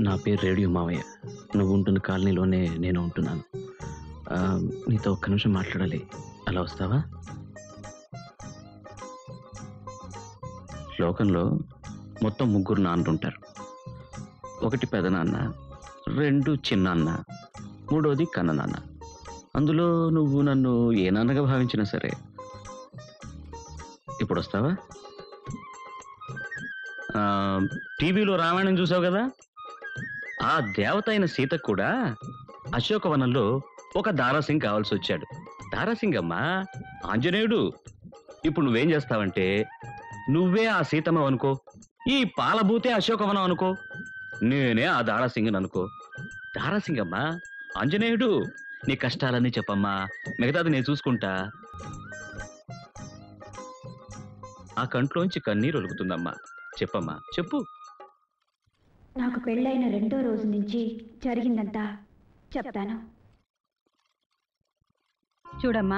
నా పేరు రేడియో మావయ్య. నువ్వు ఉంటున్న కాలనీలోనే నేను ఉంటున్నాను. నీతో ఒక్క నిమిషం మాట్లాడాలి. అలా వస్తావా? లోకంలో మొత్తం ముగ్గురు నాన్నలుంటారు. ఒకటి పెదనాన్న, రెండు చిన్నాన్న, మూడోది కన్ననాన్న. అందులో నువ్వు నన్ను ఏ నాన్నగా భావించినా సరే. ఇప్పుడు వస్తావా? టీవీలో రామాయణం చూసావు కదా, ఆ దేవత అయిన సీతకు కూడా అశోకవనంలో ఒక దారాసింగ్ కావాల్సి వచ్చాడు. దారాసింగ్ అమ్మా, ఆంజనేయుడు. ఇప్పుడు నువ్వేం చేస్తావంటే, నువ్వే ఆ సీతమ్మ అనుకో, ఈ పాలభూతే అశోకవనం అనుకో, నేనే ఆ దారాసింగ్ అనుకో. దారాసింగ్ అమ్మా, ఆంజనేయుడు, నీ కష్టాలన్నీ చెప్పమ్మా, మిగతాది నేను చూసుకుంటా. ఆ కంట్లోంచి కన్నీరు ఒలుగుతుందమ్మా. చెప్పమ్మా, చెప్పు. నాకు పెళ్ళైన 2వ రోజు నుంచి జరిగిందంతా చెప్తాను. చూడమ్మా,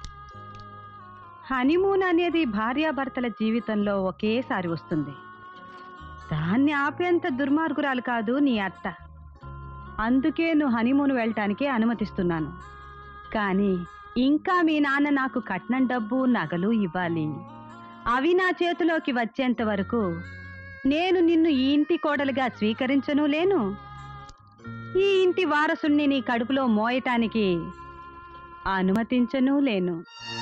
హనీమూన్ అనేది భార్యాభర్తల జీవితంలో ఒకేసారి వస్తుంది. దాన్ని ఆపేంత దుర్మార్గురాలు కాదు నీ అత్త. అందుకే నువ్వు హనీమూన్ వెళ్ళటానికి అనుమతిస్తున్నాను. కానీ ఇంకా మీ నాన్న నాకు కట్నం డబ్బు నగలు ఇవ్వాలి. అవి నా చేతిలోకి వచ్చేంత వరకు నేను నిన్ను ఈ ఇంటి కోడలుగా స్వీకరించను లేను. ఈ ఇంటి వారసుణ్ణి నీ కడుపులో మోయటానికి అనుమతించను లేను.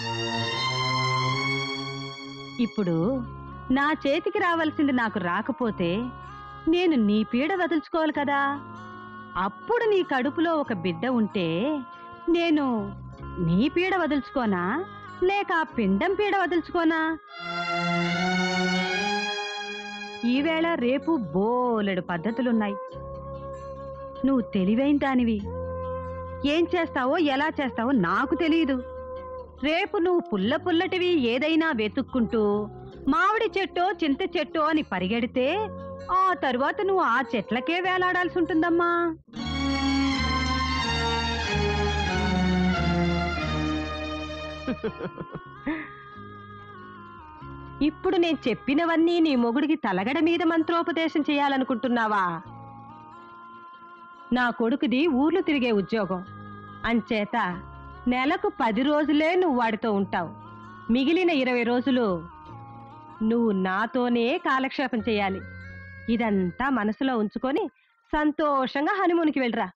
ఇప్పుడు నా చేతికి రావాల్సింది నాకు రాకపోతే నేను నీ పీడ వదులుచుకోవాలి కదా. అప్పుడు నీ కడుపులో ఒక బిడ్డ ఉంటే నేను నీ పీడ వదులుచుకోనా, లేక ఆ పిండం పీడ వదులుచుకోనా? ఈవేళ రేపు బోలెడు పద్ధతులున్నాయి. నువ్వు తెలివైన దానివి. ఏం చేస్తావో ఎలా చేస్తావో నాకు తెలియదు. రేపు నువ్వు పుల్లటివి ఏదైనా వెతుక్కుంటూ మామిడి చెట్టో చింత చెట్టో అని పరిగెడితే ఆ తరువాత నువ్వు ఆ చెట్లకే వేలాడాల్సి ఉంటుందమ్మా. ఇప్పుడు నేను చెప్పినవన్నీ నీ మొగుడికి తలగడ మీద మంత్రోపదేశం చేయాలనుకుంటున్నావా? నా కొడుకుది ఊర్లు తిరిగే ఉద్యోగం. అంచేత నెలకు 10 రోజులే నువ్వు వాడితో ఉంటావు. మిగిలిన 20 రోజులు నువ్వు నాతోనే కాలక్షేపం చేయాలి. ఇదంతా మనసులో ఉంచుకొని సంతోషంగా హనీమూన్కి వెళ్ళరా.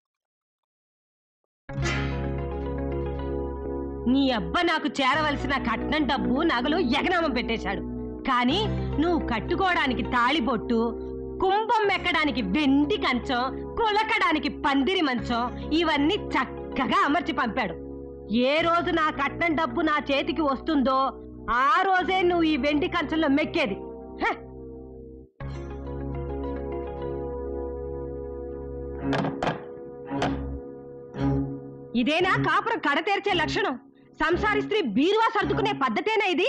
నీ అబ్బ నాకు చేరవలసిన కట్నం డబ్బు నగలు ఎగనామం పెట్టేశాడు. కానీ నువ్వు కట్టుకోవడానికి తాళిబొట్టు, కుంభం మెక్కడానికి వెండి కంచం, కులకడానికి పందిరి మంచం ఇవన్నీ చక్కగా అమర్చి పంపాడు. ఏ రోజు నా కట్నం డబ్బు నా చేతికి వస్తుందో ఆ రోజే నువ్వు ఈ వెండి కంచంలో మెక్కేది. ఇదేనా కాపురం కడతేర్చే లక్షణం? సంసారి స్త్రీ బీరువా సర్దుకునే పద్ధతేనా ఇది?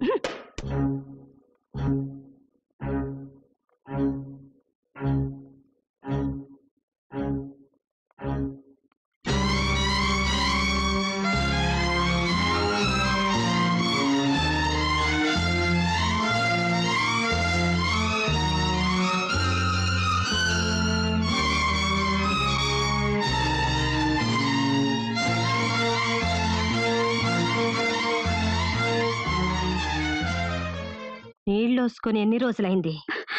నీళ్ళోసుకొని ఎన్ని రోజులైంది?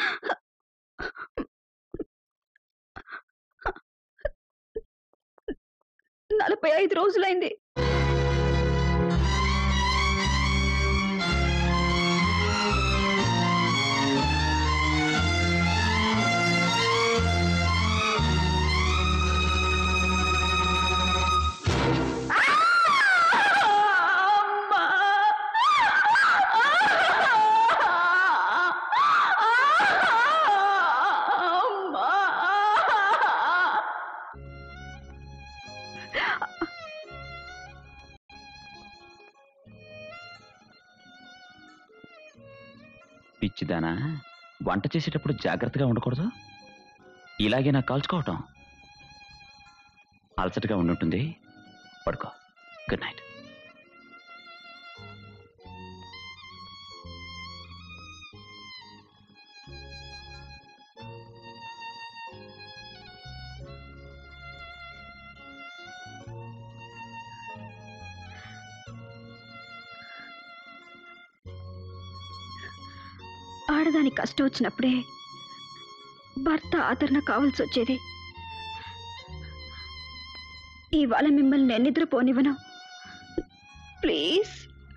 45 రోజులైంది. పిచ్చిదానా, వంట చేసేటప్పుడు జాగ్రత్తగా ఉండకూడదు? ఇలాగే నాకు కాల్చుకోవటం అలసటగా ఉండుంటుంది. పడుకో. Good night. ఆడదాని కష్టం వచ్చినప్పుడే భర్త ఆదరణ కావాల్సి వచ్చేది. ఇవాళ మిమ్మల్ని నేను నిద్రపోనివ్వను. ప్లీజ్.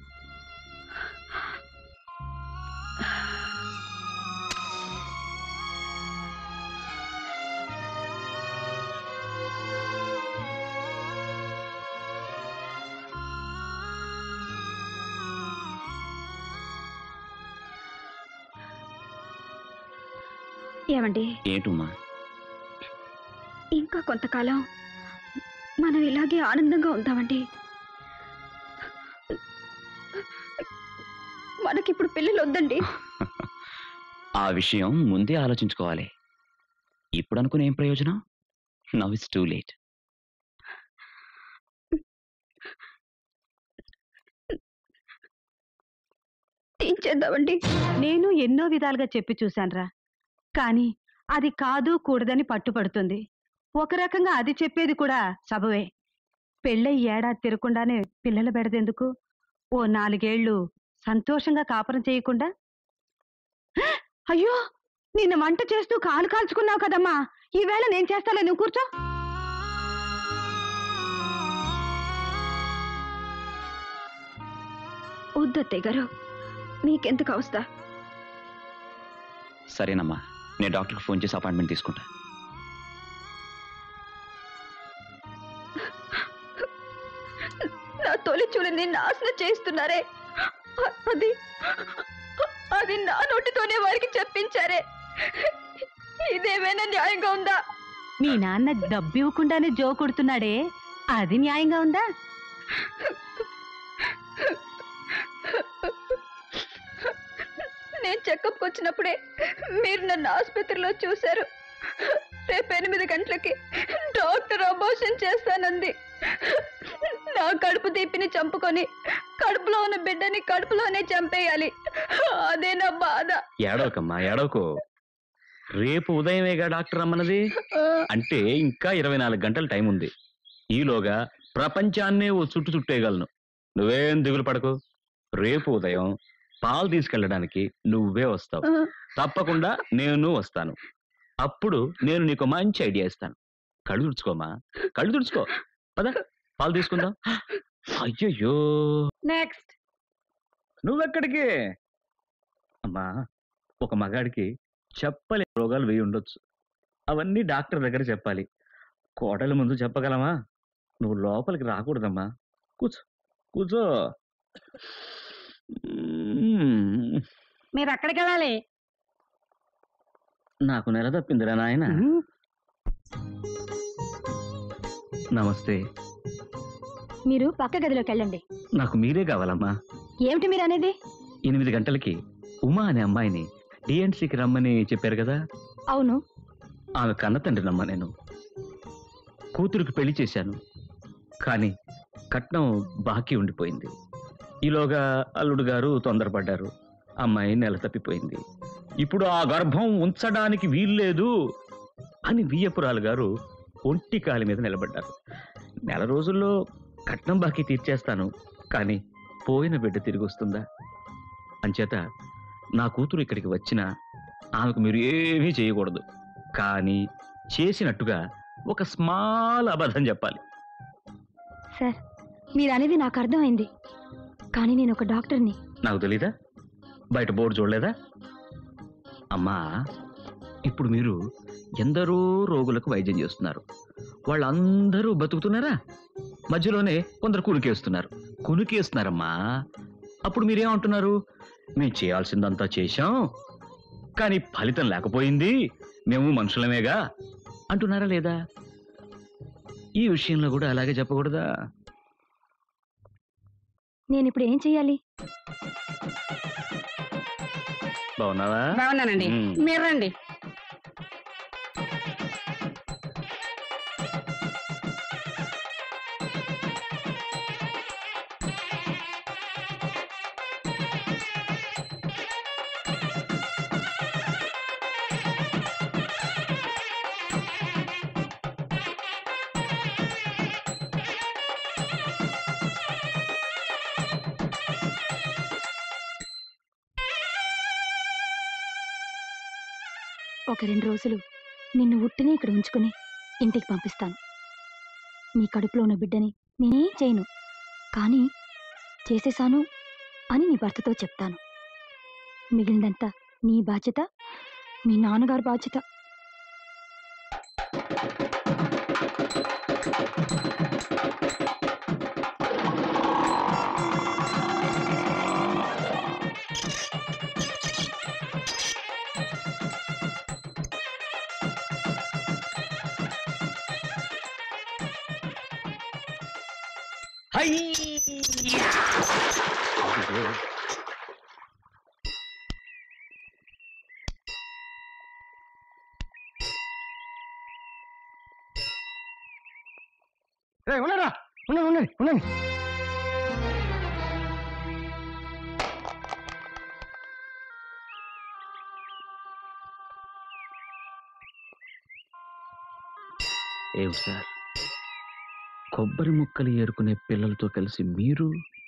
ఏమండి? ఏంటమ్మా? ఇంకా కొంతకాలం మనం ఇలాగే ఆనందంగా ఉందామండి. మనకిప్పుడు పిల్లలు వద్దండి. ఆ విషయం ముందే ఆలోచించుకోవాలి. ఇప్పుడు అనుకునే ఏం ప్రయోజనం? Now it's too late. ఏం చేద్దామండి? నేను ఎన్నో విధాలుగా చెప్పి చూశానురా, కానీ అది కాదు కూడదని పట్టుపడుతుంది. ఒక రకంగా అది చెప్పేది కూడా సబవే. పెళ్ళై ఏడాది తిరగకుండానే పిల్లలు బెడదెందుకు? ఓ 4 ఏళ్ళు సంతోషంగా కాపురం చేయకుండా. అయ్యో, నిన్న వంట చేస్తూ కాలు కాల్చుకున్నావు కదమ్మా, ఈవేళ నేను చేస్తాలే, నువ్వు కూర్చో. వద్దత్తయ్య గారు, మీకెందుకు అవస్థ? సరేనమ్మా, నేను డాక్టర్కి ఫోన్ చేసి అపాయింట్మెంట్ తీసుకుంటా. నా తొలి చూలని నాశనం చేస్తున్నారే, అది అది నా నోటితోనే వారికి చెప్పించారే. ఇదేమైనా న్యాయంగా ఉందా? మీ నాన్న డబ్బు ఇవ్వకుండానే జో కొడుతున్నాడే, అది న్యాయంగా ఉందా? నేను చెకప్కి వచ్చినప్పుడే మీరు నన్ను ఆసుపత్రిలో చూశారు. రేపు 8 గంటలకి డాక్టర్ అబార్షన్ చేస్తానంది. నా కడుపు తీపిని చంపుకొని కడుపులో ఉన్న బిడ్డని కడుపులోనే చంపేయాలి. అదే నా బాధ. ఏడవకమ్మా, ఏడవకు. రేపు ఉదయమేగా డాక్టర్ రమ్మన్నది. అంటే ఇంకా 24 గంటల టైం ఉంది. ఈలోగా ప్రపంచాన్నే ఓ చుట్టేయగలను. నువ్వేం దిగులు పడకు. రేపు ఉదయం పాలు తీసుకెళ్ళడానికి నువ్వే వస్తావు. తప్పకుండా నేను వస్తాను. అప్పుడు నేను నీకు మంచి ఐడియా ఇస్తాను. కళ్ళు తుడుచుకోమా, కళ్ళు తుడుచుకో. పద, పాలు తీసుకుందాం. అయ్యయ్యో, నెక్స్ట్. నువ్వెక్కడికి? అమ్మా, ఒక మగాడికి చెప్పలే రోగాలు 1000 ఉండొచ్చు. అవన్నీ డాక్టర్ దగ్గర చెప్పాలి. కోడల ముందు చెప్పగలమా? నువ్వు లోపలికి రాకూడదమ్మా. కూర్చో, కూర్చో. మీరు అక్కడికి వెళ్ళాలి. నాకు నెల తప్పిందిరా నాయన. నమస్తే. మీరు పక్క గదిలోకి వెళ్ళండి. నాకు మీరే కావాలమ్మా. ఏమిటి మీరు అనేది? 8 గంటలకి ఉమా అనే అమ్మాయిని డిఎన్సీకి రమ్మని చెప్పారు కదా. అవును. ఆమె కన్న తండ్రినమ్మా నేను. కూతురికి పెళ్లి చేశాను, కానీ కట్నం బాకీ ఉండిపోయింది. ఈలోగా అల్లుడు గారు తొందరపడ్డారు. అమ్మాయి నెల తప్పిపోయింది. ఇప్పుడు ఆ గర్భం ఉంచడానికి వీల్లేదు అని వియ్యపురాలు గారు ఒంటి కాలి మీద నిలబడ్డారు. నెల రోజుల్లో కట్నం బాకీ తీర్చేస్తాను, కానీ పోయిన బిడ్డ తిరిగి వస్తుందా? అంచేత నా కూతురు ఇక్కడికి వచ్చినా ఆమెకు మీరు ఏమీ చేయకూడదు. కానీ చేసినట్టుగా ఒక స్మాల్ అబద్ధం చెప్పాలి. సార్, మీరు అనేది నాకు అర్థమైంది, కానీ నేను ఒక డాక్టర్ని. నాకు తెలీదా? బయట బోర్డు చూడలేదా? అమ్మా, ఇప్పుడు మీరు ఎందరో రోగులకు వైద్యం చేస్తున్నారు. వాళ్ళందరూ బతుకుతున్నారా? మధ్యలోనే కొందరు కునికేస్తున్నారమ్మా. అప్పుడు మీరేమంటున్నారు? మేము చేయాల్సిందంతా చేశాం, కానీ ఫలితం లేకపోయింది, మేము మనుషులమేగా అంటున్నారా లేదా? ఈ విషయంలో కూడా అలాగే చెప్పకూడదా? నేను ఇప్పుడు ఏం చెయ్యాలి? బాగున్నావా? బాగున్నానండి. మీరు రండి. ఒక 2 రోజులు నిన్ను ఉట్టిని ఇక్కడ ఉంచుకుని ఇంటికి పంపిస్తాను. నీ కడుపులో ఉన్న బిడ్డని నేనేం చేయను, కానీ చేసేశాను అని నీ భర్తతో చెప్తాను. మిగిలినంతా నీ బాధ్యత, మీ నాన్నగారి బాధ్యత. ఉన్నారా? ఉండండి ఉండండి. ఏం సార్, కొబ్బరి ముక్కలు ఏరుకునే పిల్లలతో కలిసి మీరు?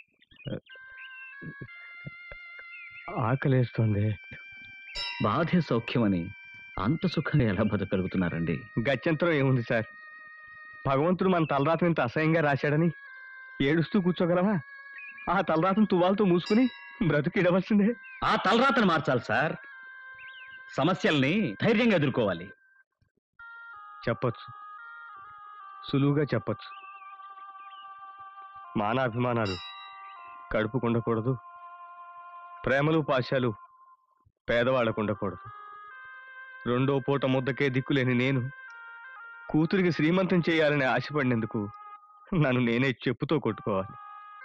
ఆకలేస్తుంది. బాధే సౌఖ్యమని అంత సుఖంగా ఎలా బతకగలుగుతున్నారండి? గత్యంతరం ఏముంది సార్? భగవంతుడు మన తలరాతను ఇంత అసహ్యంగా రాశాడని ఏడుస్తూ కూర్చోగలవా? ఆ తలరాతను తువాలతో మూసుకుని బ్రతుకిడవలసిందే. ఆ తలరాతను మార్చాలి సార్. సమస్యల్ని ధైర్యంగా ఎదుర్కోవాలి. చెప్పొచ్చు, సులువుగా చెప్పొచ్చు. మానాభిమానాలు కడుపుకు ఉండకూడదు, ప్రేమలు పాశాలు పేదవాళ్ళకు ఉండకూడదు. రెండో పూట ముద్దకే దిక్కులేని నేను కూతురికి శ్రీమంతం చేయాలని ఆశపడినందుకు నన్ను నేనే చెప్పుతో కొట్టుకోవాలి.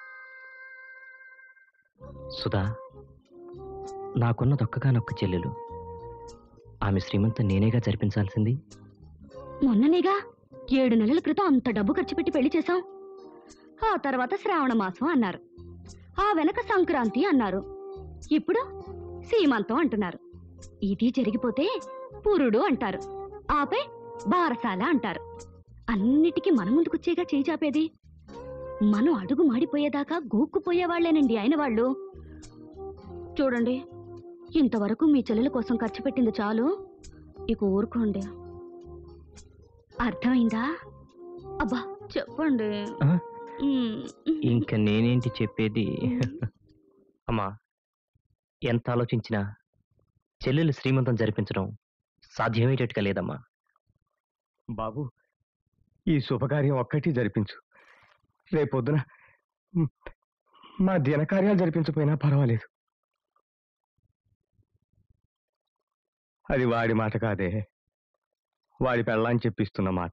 సుధా, నాకున్నదొక్కగానొక్క చెల్లెలు. ఆమె శ్రీమంతం నేనేగా జరిపించాల్సింది. మొన్ననేగా 7 నెలల క్రితం అంత డబ్బు ఖర్చు పెట్టి పెళ్లి చేశాం. ఆ తర్వాత శ్రావణ మాసం అన్నారు, ఆ వెనక సంక్రాంతి అన్నారు, ఇప్పుడు సీమంతం అంటున్నారు. ఇది జరిగిపోతే పురుడు అంటారు, ఆపై బారసాల అంటారు. అన్నిటికీ మన ముందుకొచ్చేగా చేయి చాపేది. మనం అడుగు మాడిపోయేదాకా గోక్కుపోయేవాళ్లేనండి ఆయన వాళ్ళు. చూడండి, ఇంతవరకు మీ చెల్లెల కోసం ఖర్చు పెట్టింది చాలు, ఇక ఊరుకోండి. అర్థమైందా? అబ్బా చెప్పండి. ఇంక నేనేంటి చెప్పేది? అమ్మా, ఎంత ఆలోచించినా చెల్లెలు శ్రీమంతం జరిపించడం సాధ్యమయ్యేటట్టుగా లేదమ్మా. బాబు, ఈ శుభకార్యం ఒక్కటి జరిపించు. రేపొద్దున మా దినకార్యాలు జరిపించకపోయినా పర్వాలేదు. అది వాడి మాట కాదే, వాడి పెళ్ళాన్ని చెప్పిస్తున్న మాట.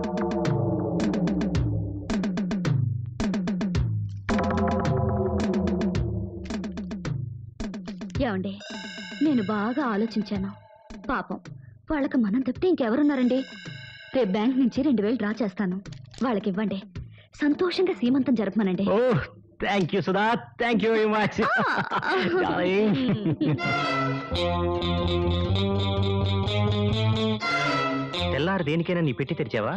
ఏమండి, నేను బాగా ఆలోచించాను. పాపం వాళ్ళకి మనం తప్పితే ఇంకెవరున్నారండి? రేపు బ్యాంక్ నుంచి 2000 డ్రా చేస్తాను, వాళ్ళకి ఇవ్వండి. సంతోషంగా సీమంతం జరపమనండి. Oh, thank you Sudha, thank you very much. తెల్లారు దేనికైనా నీ పెట్టి తెరిచావా?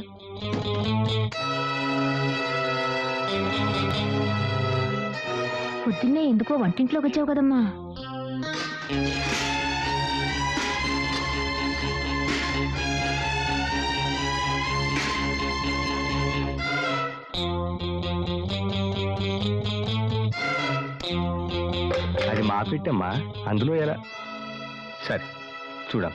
పొద్దున్నే ఎందుకో వంటింట్లోకి వచ్చావు కదమ్మా. అది మా పెట్టమ్మా, అందులో ఎలా? సరే చూడం.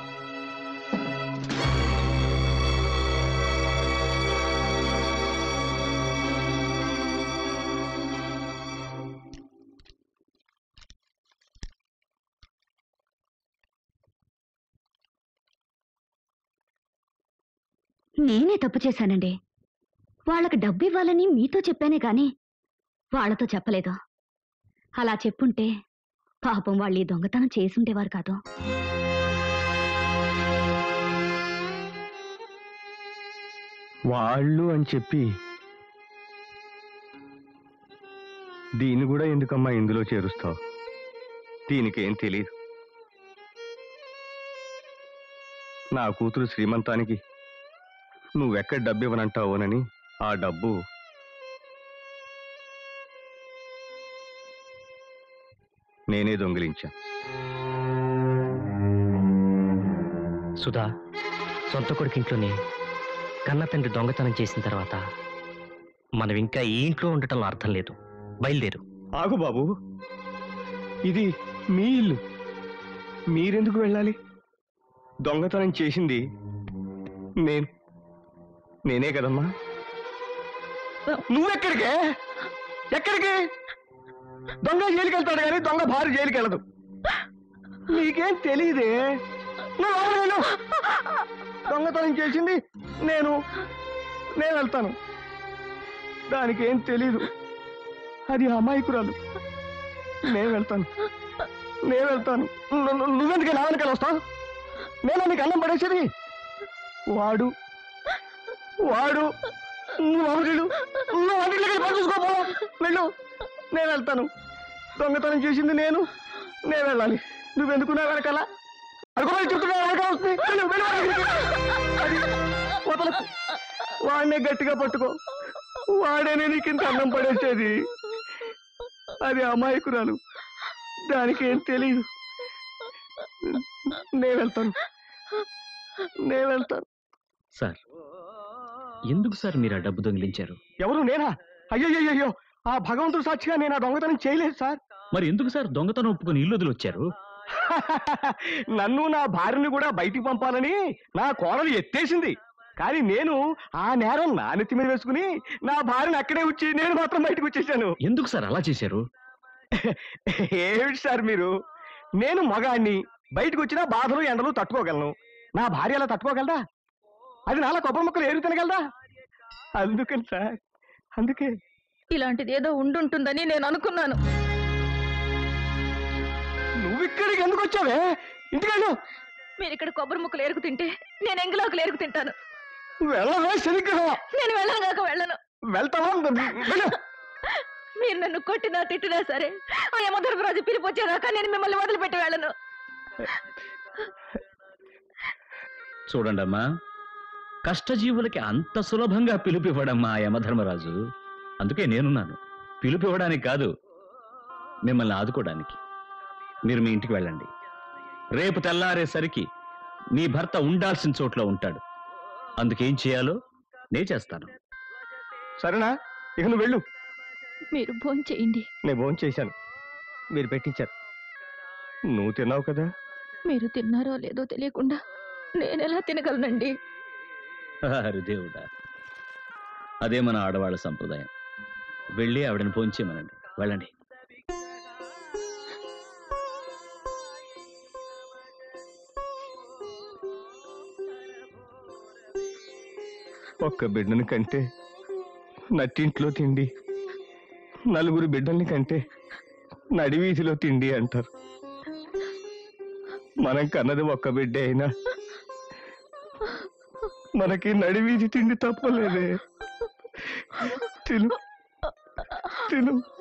నేనే తప్పు చేశానండి. వాళ్ళకి డబ్బు ఇవ్వాలని మీతో చెప్పానే గాని వాళ్ళతో చెప్పలేదు. అలా చెప్పుంటే పాపం వాళ్ళు ఈ దొంగతనం చేసుండేవారు కాదు. వాళ్ళు అని చెప్పి దీన్ని కూడా ఎందుకమ్మా ఇందులో చేరుస్తావు? దీనికేం తెలియదు. నా కూతురు శ్రీమంతానికి నువ్వెక్కడ డబ్బు ఇవ్వనంటావోనని ఆ డబ్బు నేనే దొంగిలించా. సుధా, సొంత కొడుకు ఇంట్లోనే కన్న తండ్రి దొంగతనం చేసిన తర్వాత మనం ఇంకా ఈ ఇంట్లో ఉండటంలో అర్థం లేదు. బయలుదేరు. ఆగు బాబు, ఇది మీ ఇల్లు, మీరెందుకు వెళ్ళాలి? దొంగతనం చేసింది నేనే కదమ్మా. నువ్వెక్కడికే? ఎక్కడికి? దొంగ జైలుకి వెళ్తాడు కానీ దొంగ భార్య జైలుకి వెళ్ళదు. నీకేం తెలియదే? దొంగతనం చేసింది నేను వెళ్తాను. దానికేం తెలీదు, అది అమాయకురాలు. నేను వెళ్తాను. నువ్వెందుకు నా వెనకాల వస్తావు? నేను నీకు అన్నం పడేసేది. వాడు నువ్వు చూసుకోపో. వెళ్ళు, నేను వెళ్తాను. దొంగతనం చేసింది నేను వెళ్ళాలి. నువ్వెందుకు నా వెనకాల? వదలకు, వాడినే గట్టిగా పట్టుకో. వాడేనే నీకు ఇంత అన్నం పడేసేది. అది అమాయకురాలు, దానికి ఏం తెలియదు. నేను వెళ్తాను. సార్, ఎందుకు సార్ మీరు ఆ డబ్బు దొంగిలించారు? ఎవరు? నేనా? అయ్యో, ఆ భగవంతుడు సాక్షిగా నేను ఆ దొంగతనం చేయలేదు సార్. మరి ఎందుకు సార్ దొంగతనం ఒప్పుకొని ఇల్లు వదిలొచ్చారు? నన్ను నా భార్యని కూడా బయటికి పంపాలని నా కోడలు ఎత్తేసింది. కానీ నేను ఆ నేరం నా నెత్తి మీద వేసుకుని నా భార్యను అక్కడే వచ్చి నేను మాత్రం బయటకు వచ్చేసాను. ఎందుకు సార్ అలా చేశారు? ఏమిటి సార్ మీరు? నేను మగాణ్ణి, బయటకు వచ్చినా బాధలు ఎండలు తట్టుకోగలను. నా భార్య అలా తట్టుకోగలదా? అది నాలా కొబ్బరి ముక్కలు ఏరు తినగలదా? అందుకని సార్, అందుకే. ఇలాంటిది ఏదో ఉండుంటుందని నేను అనుకున్నాను. నువ్వు ఇక్కడికి ఎందుకు వచ్చావే? ఇంటికెళ్ళు. మీరు ఇక్కడ కొబ్బరి ముక్కలు ఏరుకు తింటే నేను ఎంగిలోకి ఏరుకు తింటాను. వెళ్ళవే శనిగ్రహం. నేను వెళ్ళను. వెళ్తావా? వెళ్ళు. మీరు నన్ను కొట్టినా తిట్టినా సరే, ఆ యమధర్మరాజు పిలిపి వచ్చేదాకా నేను మిమ్మల్ని వదిలిపెట్టి వెళ్ళను. చూడండమ్మా, కష్టజీవులకి అంత సులభంగా పిలుపివ్వడమ్మా ఆ యమధర్మరాజు. అందుకే నేనున్నాను, పిలుపివ్వడానికి కాదు, మిమ్మల్ని ఆదుకోవడానికి. మీరు మీ ఇంటికి వెళ్ళండి. రేపు తెల్లారేసరికి మీ భర్త ఉండాల్సిన చోట్ల ఉంటాడు. అందుకేం చేయాలో నేను చేస్తాను. సరేనా? ఇక నువ్వు వెళ్ళు. మీరు భోంచేయండి. నేను భోంచేశాను, మీరు పెట్టించారు. నువ్వు తిన్నావు కదా. మీరు తిన్నారో లేదో తెలియకుండా నేనెలా తినగలనండి? అరే దేవుడా, అదే మన ఆడవాళ్ళ సంప్రదాయం. వెళ్ళి ఆవిడని భోంచేయమనండి. వెళ్ళండి. ఒక్క బిడ్డని కంటే నట్టింట్లో తిండి, నలుగురు బిడ్డల్ని కంటే నడివీధిలో తిండి అంటారు. మనం కన్నది ఒక్క బిడ్డే అయినా మనకి నడివీధి తిండి తప్పలేదే. తిను.